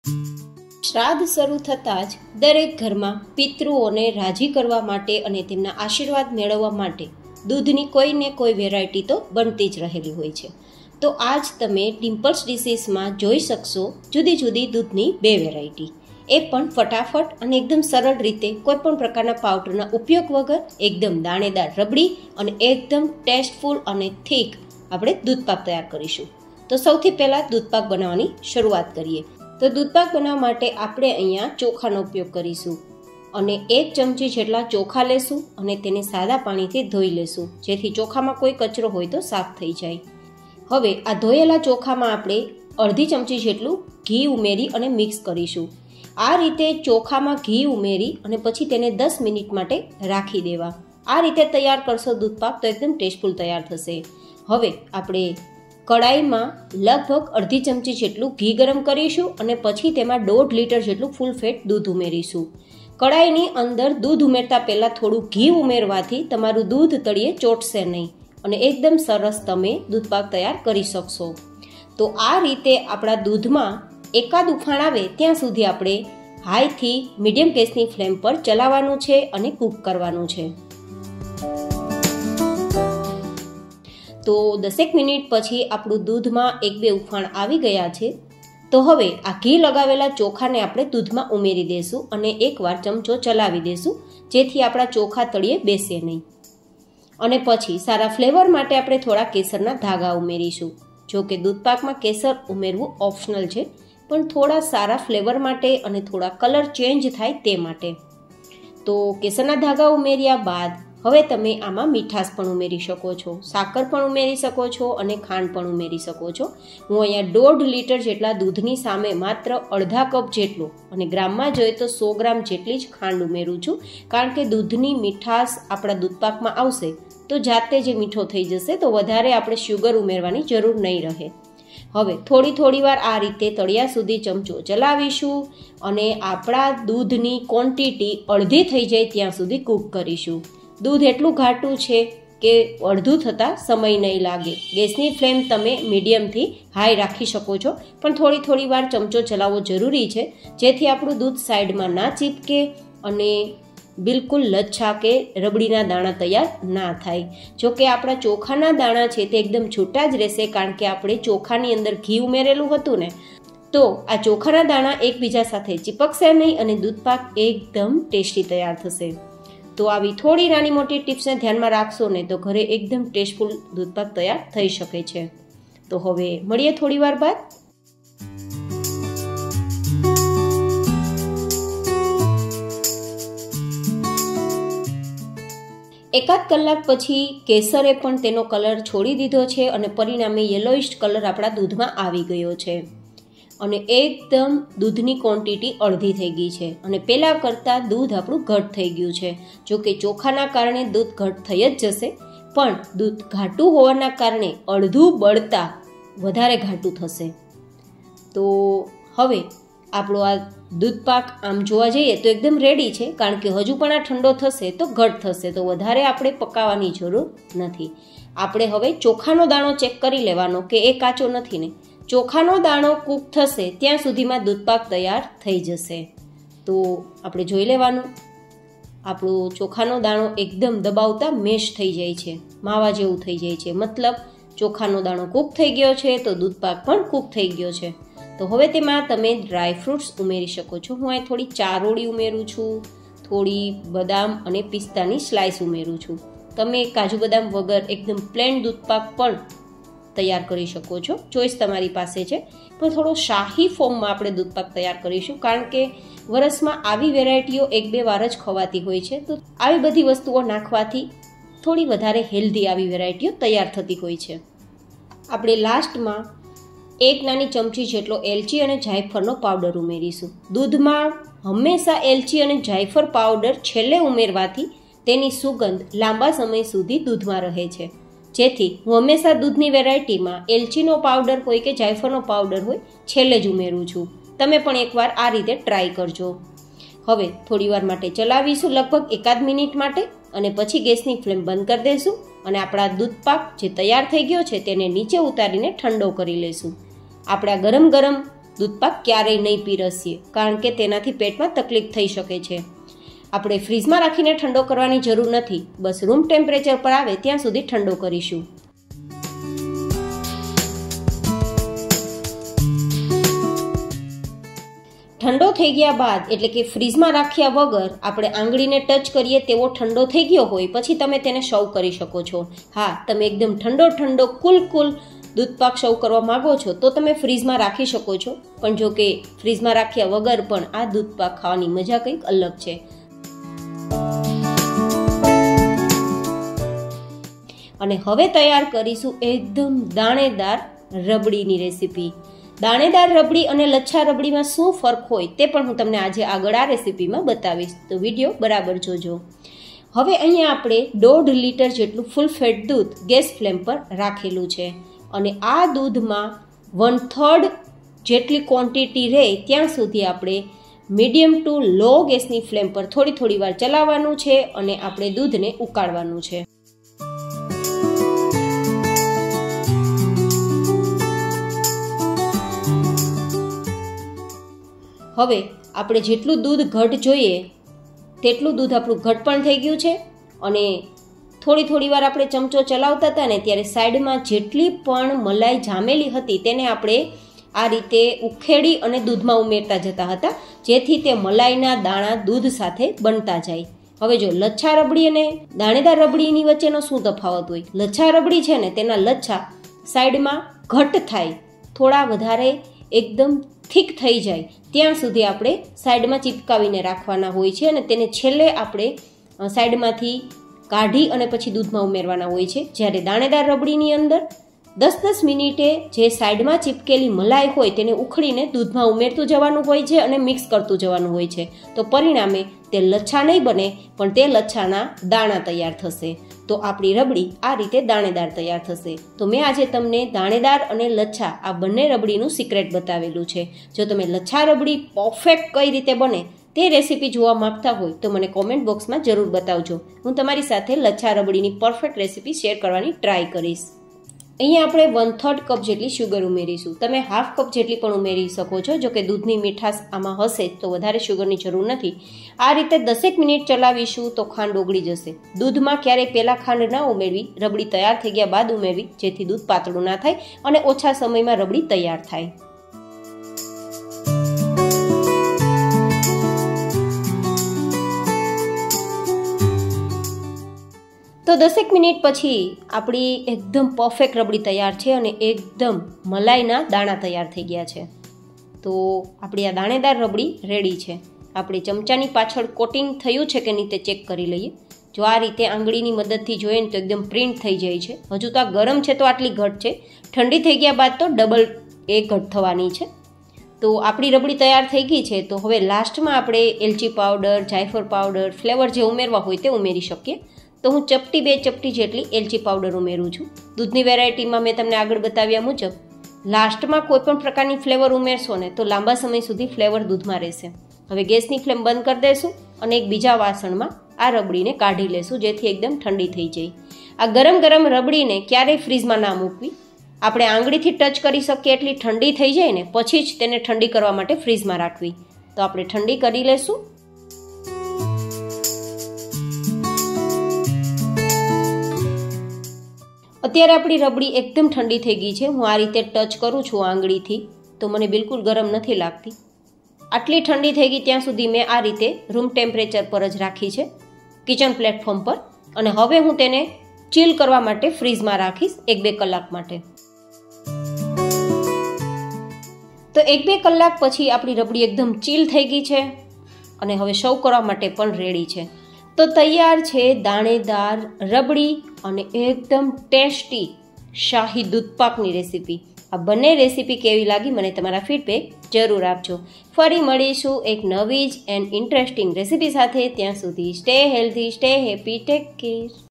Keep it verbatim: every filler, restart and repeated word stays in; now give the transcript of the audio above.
શ્રાદ્ધ શરૂ થતાં જ દરેક ઘરમાં પિતૃઓને રાજી કરવા માટે અને તેમના આશીર્વાદ મેળવવા માટે દૂધની કોઈ ને કોઈ વેરાયટી તો બનતી જ રહેલી હોય છે. તો આજ તમે ડિમ્પલ્સ ડિશીસમાં જોઈ શકશો જુદી જુદી દૂધની બે વેરાયટી, એ પણ ફટાફટ અને એકદમ સરળ રીતે કોઈ પણ પ્રકારના પાવડરના ઉપયોગ વગર એકદમ દાણેદાર રબડી અને એકદમ ટેસ્ટફુલ અને થીક આપણે દૂધપાક તૈયાર કરીશું. તો સૌથી પહેલાં દૂધપાક બનાવવાની શરૂઆત કરીએ. તો દૂધપાક બનાવવા માટે આપણે અહીંયા ચોખાનો ઉપયોગ કરીશું અને એક ચમચી જેટલા ચોખા લેશું અને તેને સાદા પાણીથી ધોઈ લેશું, જેથી ચોખામાં કોઈ કચરો હોય તો સાફ થઈ જાય. હવે આ ધોયેલા ચોખામાં આપણે અડધી ચમચી જેટલું ઘી ઉમેરી અને મિક્સ કરીશું. આ રીતે ચોખામાં ઘી ઉમેરી અને પછી તેને દસ મિનિટ માટે રાખી દેવા. આ રીતે તૈયાર કરશો દૂધપાક તો એકદમ ટેસ્ટફુલ તૈયાર થશે. હવે આપણે કડાઈમાં લગભગ અડધી ચમચી જેટલું ઘી ગરમ કરીશું અને પછી તેમાં દોઢ લીટર જેટલું ફૂલ ફેટ દૂધ ઉમેરીશું. કડાઈની અંદર દૂધ ઉમેરતા પહેલાં થોડું ઘી ઉમેરવાથી તમારું દૂધ તળિયે ચોટશે નહીં અને એકદમ સરસ તમે દૂધપાક તૈયાર કરી શકશો. તો આ રીતે આપણા દૂધમાં એકાદ ઉફાણ આવે ત્યાં સુધી આપણે હાઈથી મીડિયમ ગેસની ફ્લેમ પર ચલાવવાનું છે અને કૂક કરવાનું છે. તો દસેક મિનિટ પછી આપણું દૂધમાં એક બે ઉફાણ આવી ગયા છે. તો હવે આ ઘી લગાવેલા ચોખાને આપણે દૂધમાં ઉમેરી દઈશું અને એકવાર ચમચો ચલાવી દઈશું, જેથી આપણા ચોખા તળિયે બેસે નહીં. અને પછી સારા ફ્લેવર માટે આપણે થોડા કેસરના ધાગા ઉમેરીશું. જો કે દૂધપાકમાં કેસર ઉમેરવું ઓપ્શનલ છે, પણ થોડા સારા ફ્લેવર માટે અને થોડા કલર ચેન્જ થાય તે માટે. તો કેસરના ધાગા ઉમેર્યા બાદ હવે તમે આમાં મીઠાશ પણ ઉમેરી શકો છો, સાકર પણ ઉમેરી શકો છો અને ખાંડ પણ ઉમેરી શકો છો. હું અહીંયા દોઢ લીટર જેટલા દૂધની સામે માત્ર અડધા કપ જેટલું અને ગ્રામમાં જોઈએ તો સો ગ્રામ જેટલી જ ખાંડ ઉમેરું છું, કારણ કે દૂધની મીઠાશ આપણા દૂધપાકમાં આવશે તો જાતે જ મીઠો થઈ જશે, તો વધારે આપણે શુગર ઉમેરવાની જરૂર નહીં રહે. હવે થોડી થોડી વાર આ રીતે તળિયા સુધી ચમચો ચલાવીશું અને આપણા દૂધની ક્વોન્ટિટી અડધી થઈ જાય ત્યાં સુધી કૂક કરીશું. દૂધ એટલું ઘાટું છે કે અડધું થતાં સમય નહીં લાગે. ગેસની ફ્લેમ તમે મીડિયમથી હાઈ રાખી શકો છો, પણ થોડી થોડી વાર ચમચો ચલાવવો જરૂરી છે, જેથી આપણું દૂધ સાઈડમાં ના ચીપકે અને બિલકુલ લચ્છા કે રબડીના દાણા તૈયાર ના થાય. જો કે આપણા ચોખાના દાણા છે તે એકદમ છૂટા જ રહેશે, કારણ કે આપણે ચોખાની અંદર ઘી ઉમેરેલું હતું ને, તો આ ચોખાના દાણા એકબીજા સાથે ચીપકશે નહીં અને દૂધપાક એકદમ ટેસ્ટી તૈયાર થશે. તો આવી થોડી નાની મોટી ટિપ્સને ધ્યાનમાં રાખશો ને તો ઘરે એકદમ ટેસ્ટફુલ દૂધપાક તૈયાર થઈ શકે છે. તો હવે મળીએ થોડી વાર બાદ. એકાદ કલાક પછી કેસરે પણ તેનો કલર છોડી દીધો છે અને પરિણામે યલોઇશ કલર આપણા દૂધમાં આવી ગયો છે અને એકદમ દૂધની ક્વોન્ટિટી અડધી થઈ ગઈ છે અને પહેલાં કરતાં દૂધ આપણું ઘટ થઈ ગયું છે. જો કે ચોખાના કારણે દૂધ ઘટ થઈ જ જશે, પણ દૂધ ઘાટું હોવાના કારણે અડધું બળતા વધારે ઘાટું થશે. તો હવે આપણો આ દૂધપાક આમ જોવા જઈએ તો એકદમ રેડી છે, કારણ કે હજુ પણ આ ઠંડો થશે તો ઘટ થશે, તો વધારે આપણે પકાવવાની જરૂર નથી. આપણે હવે ચોખાનો દાણો ચેક કરી લેવાનો કે એ કાચો નથી ને. ચોખાનો દાણો કૂક થશે ત્યાં સુધીમાં દૂધપાક તૈયાર થઈ જશે. તો આપણે જોઈ લેવાનું, આપણો ચોખાનો દાણો એકદમ દબાવતા મેશ થઈ જાય છે, માવા જેવું થઈ જાય છે, મતલબ ચોખાનો દાણો કૂક થઈ ગયો છે તો દૂધપાક પણ કૂક થઈ ગયો છે. તો હવે તેમાં તમે ડ્રાય ફ્રૂટ્સ ઉમેરી શકો છો. હું અહીં થોડી ચારોળી ઉમેરું છું, થોડી બદામ અને પિસ્તાની સ્લાઇસ ઉમેરું છું. તમે કાજુ બદામ વગર એકદમ પ્લેન દૂધપાક પણ તૈયાર કરી શકો છો, ચોઈસ તમારી પાસે છે. પણ થોડો શાહી ફોર્મમાં આપણે દૂધપાક તૈયાર કરીશું, કારણ કે વરસમાં આવી વેરાયટીઓ એક બે વાર જ ખવાતી હોય છે, તો આવી બધી વસ્તુઓ નાખવાથી થોડી વધારે હેલ્ધી આવી વેરાયટીઓ તૈયાર થતી હોય છે. આપણે લાસ્ટમાં એક નાની ચમચી જેટલો એલચી અને જાયફળનો પાવડર ઉમેરીશું. દૂધમાં હંમેશા એલચી અને જાયફળ પાવડર છેલ્લે ઉમેરવાથી તેની સુગંધ લાંબા સમય સુધી દૂધમાં રહે છે, જેથી હું હંમેશા દૂધની વેરાયટીમાં એલચીનો પાવડર હોય કે જાયફળનો પાવડર હોય છેલ્લે જ ઉમેરું છું. તમે પણ એકવાર આ રીતે ટ્રાય કરજો. હવે થોડી વાર માટે ચલાવીશું, લગભગ એકાદ મિનિટ માટે, અને પછી ગેસની ફ્લેમ બંધ કરી દઈશું અને આપણા દૂધપાક જે તૈયાર થઈ ગયો છે તેને નીચે ઉતારીને ઠંડો કરી લઈશું. આપણા ગરમ ગરમ દૂધપાક ક્યારેય નહીં પીરસીએ, કારણ કે તેનાથી પેટમાં તકલીફ થઈ શકે છે. આપણે ફ્રીજમાં રાખીને ઠંડો કરવાની જરૂર નથી, બસ રૂમ ટેમ્પરેચર પર આવે ત્યાં સુધી ઠંડો કરીશું. ઠંડો થઈ ગયા બાદ, એટલે કે ફ્રીજમાં રાખ્યા વગર આપણે આંગળીને ટચ કરીએ તેવો ઠંડો થઈ ગયો હોય પછી તમે તેને સર્વ કરી શકો છો. હા, તમે એકદમ ઠંડો ઠંડો કુલ કુલ દૂધપાક સર્વ કરવા માંગો છો તો તમે ફ્રીજમાં રાખી શકો છો, પણ જો કે ફ્રીજમાં રાખ્યા વગર પણ આ દૂધપાક ખાવાની મજા કંઈક અલગ છે. અને હવે તૈયાર કરીશું એકદમ દાણેદાર રબડીની રેસીપી. દાણેદાર રબડી અને લચ્છા રબડીમાં શું ફરક હોય તે પણ હું તમને આજે આગળ આ રેસીપીમાં બતાવીશ, તો વિડીયો બરાબર જોજો. હવે અહીંયા આપણે દોઢ લીટર જેટલું ફૂલ ફેટ દૂધ ગેસ ફ્લેમ પર રાખેલું છે અને આ દૂધમાં વન થર્ડ જેટલી ક્વોન્ટિટી રહે ત્યાં સુધી આપણે મીડિયમ ટુ લો ગેસની ફ્લેમ પર થોડી થોડી વાર ચલાવવાનું છે અને આપણે દૂધને ઉકાળવાનું છે. હવે આપણે જેટલું દૂધ ઘટ જોઈએ તેટલું દૂધ આપણું ઘટ પણ થઈ ગયું છે અને થોડી થોડી વાર આપણે ચમચો ચલાવતા હતા ને ત્યારે સાઈડમાં જેટલી પણ મલાઈ જામેલી હતી તેને આપણે આ રીતે ઉખેડી અને દૂધમાં ઉમેરતા જતા હતા, જેથી તે મલાઈના દાણા દૂધ સાથે બનતા જાય. હવે જો લચ્છા રબડી અને દાણેદાર રબડીની વચ્ચેનો શું તફાવત હોય? લચ્છા રબડી છે ને તેના લચ્છા સાઈડમાં ઘટ થાય, થોડા વધારે એકદમ થીક થઈ જાય ત્યાં સુધી આપણે સાઈડમાં ચિપકાવીને રાખવાના હોય છે અને તેને છેલ્લે આપણે સાઈડમાંથી કાઢી અને પછી દૂધમાં ઉમેરવાના હોય છે. જ્યારે દાણેદાર રબડીની અંદર દસ દસ મિનિટે જે સાઈડમાં ચિપકેલી મલાઈ હોય તેને ઉખડીને દૂધમાં ઉમેરતું જવાનું હોય છે અને મિક્સ કરતું જવાનું હોય છે, તો પરિણામે તે લચ્છા નહીં બને પણ તે લચ્છાના દાણા તૈયાર થશે. તો આપણી રબડી આ રીતે દાણેદાર તૈયાર થશે. તો મેં આજે તમને દાણેદાર અને લચ્છા આ બંને રબડીનું સિક્રેટ બતાવેલું છે. જો તમે લચ્છા રબડી પરફેક્ટ કઈ રીતે બને તે રેસીપી જોવા માંગતા હોય તો મને કોમેન્ટ બોક્સમાં જરૂર બતાવજો. હું તમારી સાથે લચ્છા રબડીની પરફેક્ટ રેસીપી શેર કરવાની ટ્રાય કરીશ. અહીંયા આપણે વન થર્ડ કપ જેટલી શુગર ઉમેરીશું. તમે હાફ કપ જેટલી પણ ઉમેરી શકો છો, જો કે દૂધની મીઠાશ આમાં હશે તો વધારે શુગરની જરૂર નથી. આ રીતે દસેક મિનિટ ચલાવીશું તો ખાંડ ઓગળી જશે. દૂધમાં ક્યારેય પહેલાં ખાંડ ના ઉમેરવી, રબડી તૈયાર થઈ ગયા બાદ ઉમેરવી, જેથી દૂધ પાતળું ના થાય અને ઓછા સમયમાં રબડી તૈયાર થાય. તો દસેક મિનિટ પછી આપણી એકદમ પરફેક્ટ રબડી તૈયાર છે અને એકદમ મલાઈના દાણા તૈયાર થઈ ગયા છે. તો આપણી આ દાણેદાર રબડી રેડી છે. આપણે ચમચાની પાછળ કોટિંગ થયું છે કે નહીં તે ચેક કરી લઈએ. જો આ રીતે આંગળીની મદદથી જોઈએ ને તો એકદમ પ્રિન્ટ થઈ જાય છે. હજુ તો આ ગરમ છે તો આટલી ઘટ છે, ઠંડી થઈ ગયા બાદ તો ડબલ એ ઘટ થવાની છે. તો આપણી રબડી તૈયાર થઈ ગઈ છે. તો હવે લાસ્ટમાં આપણે એલચી પાવડર, જાયફળ પાવડર, ફ્લેવર જે ઉમેરવા હોય તે ઉમેરી શકીએ. તો હું ચપટી બે ચપટી જેટલી એલચી પાવડર ઉમેરું છું. દૂધની વેરાયટીમાં મેં તમને આગળ બતાવ્યા મુજબ લાસ્ટમાં કોઈ પણ પ્રકારની ફ્લેવર ઉમેરશો ને તો લાંબા સમય સુધી ફ્લેવર દૂધમાં રહેશે. હવે ગેસની ફ્લેમ બંધ કરી દઈશું અને એક બીજા વાસણમાં આ રબડીને કાઢી લેશું, જેથી એકદમ ઠંડી થઈ જાય. આ ગરમ ગરમ રબડીને ક્યારેય ફ્રીઝમાં ના મૂકવી. આપણે આંગળીથી ટચ કરી શકીએ એટલી ઠંડી થઈ જાય ને પછી જ તેને ઠંડી કરવા માટે ફ્રીઝમાં રાખવી. તો આપણે ઠંડી કરી લેશું. અત્યારે આપણી રબડી એકદમ ઠંડી થઈ ગઈ છે. હું આ રીતે ટચ કરું છું આંગળીથી તો મને બિલકુલ ગરમ નથી લાગતી. આટલી ઠંડી થઈ ગઈ ત્યાં સુધી મેં આ રીતે રૂમ ટેમ્પરેચર પર જ રાખી છે કિચન પ્લેટફોર્મ પર, અને હવે હું તેને ચીલ કરવા માટે ફ્રીઝમાં રાખીશ એક બે કલાક માટે. તો એક બે કલાક પછી આપણી રબડી એકદમ ચીલ થઈ ગઈ છે અને હવે સર્વ કરવા માટે પણ રેડી છે. તો તૈયાર છે દાણેદાર રબડી અને એકદમ ટેસ્ટી શાહી દૂધપાકની રેસીપી. આ બંને રેસીપી કેવી લાગી મને તમારા ફીડબેક જરૂર આપજો. ફરી મળીશું એક નવી જ એન્ડ ઇન્ટરેસ્ટિંગ રેસીપી સાથે. ત્યાં સુધી stay healthy, stay happy, take care.